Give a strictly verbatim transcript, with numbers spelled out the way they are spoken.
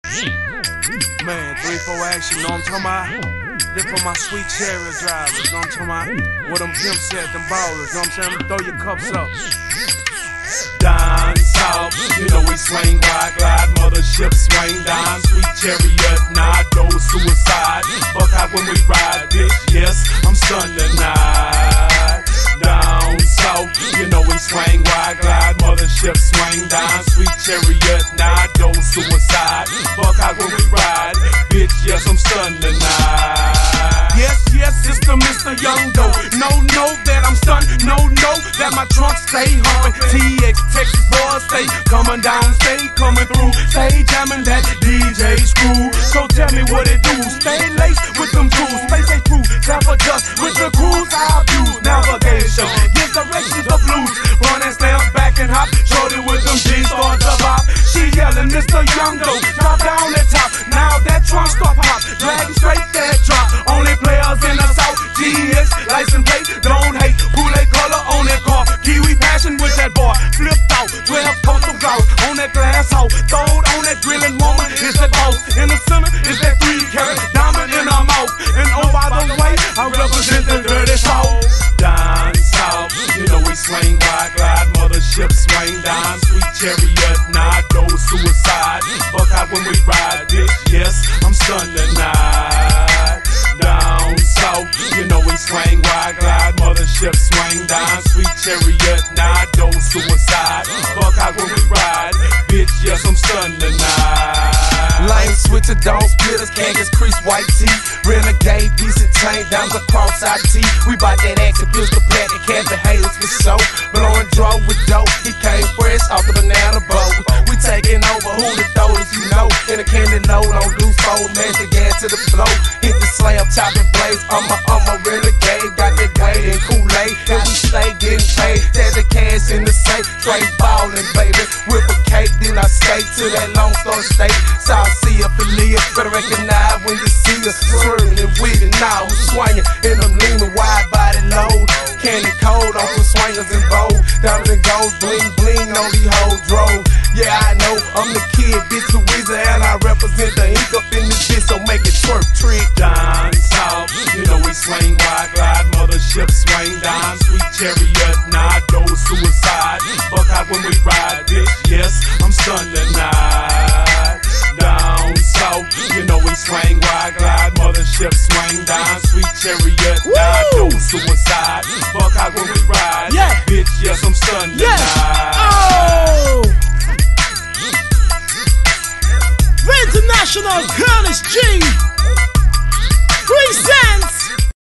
Man, three four action, know what I'm talking about? This for my sweet chariot drivers, know what I'm talking about? What them pimps said, them ballers, know what I'm saying? Throw your cups up. Down south, you know we swing wide glide, mothership swing down, sweet chariot, not go suicide. Fuck out when we ride, bitch, yes, I'm stunned tonight. Down south, you know we swing wide glide, mothership swing down, sweet chariot, not go suicide. Fuck out when we ride, bitch, yes, I'm stunned tonight. Yes, yes, it's the Mister Young Doe. No, no, that I'm stunned. No, no, that my trunk stay humping. T X Texas boys stay coming down, stay coming through, stay jamming that D J screw. So tell me what it do. Stay laced with them tools, stay safe proof, never just with the crews I abuse. Navigation, give directions of blues. Run and slam back and hop, shorty with them G's start to bop. She yelling, Mister Young Doe, drop down that top. Now that trunk stop hop, dragging straight that drop. Only players in the South, G X, license plate, don't hate. Kool-Aid color on that car, Kiwi passion with that boy. Flipped out, twelve coastal gloss on that glass hoe. Throwed on that grilling woman, it's that boss. In the center, it's that three carat diamond in her mouth. And oh, by the way, I represent the dirty South. Down south, you know we swing wide glide, mothership swing down, sweet chariot, not go suicide. Fuck out when we ride, bitch, yes, I'm stunned tonight. Down south, you know we swing wide glide, mothership swing down, sweet chariot, not go suicide. Fuck out when we ride, bitch, yes, I'm stunned tonight. Lane switcher, don't splitters, canvas crease, white tee, renegade, piece of chain, down across our T. We bout that action, pistol pack, and can't halos for show. Blowing draw with dope, he came fresh off the banana boat. We taking over, who the throws, you know. In a candy load on loose fold, mash the gas to the flow. Hit the slam, chopping blades. I'm a, I'm a renegade, got that weight in Kool-Aid. And we stay getting paid, tag the cash in the safe. Straight ballin', baby. Whip a cake, then I skate to that Lone Star State. South Sea affiliate, better recognize when you see us swerving and weaving now. Swinging in them leaning, wide body load. Candy cold on some swingers and bold. Diamond and gold, bling bling on these hoes drove. Yeah, I know, I'm the kid, bitch Louisiana. I represent the ink up in this bitch, so make it twerk, trick. Down south, you know we swing wide glide, mothership swing down, sweet chariot, not go suicide. Fuck out when we ride, bitch, yes, I'm stunned tonight. Down south, you know we swing wide glide, mothership swing down, sweet chariot, not go suicide. Fuck out when we ride, yeah, bitch, yes, I'm stunned yeah. tonight. Oh! The International Girl is G.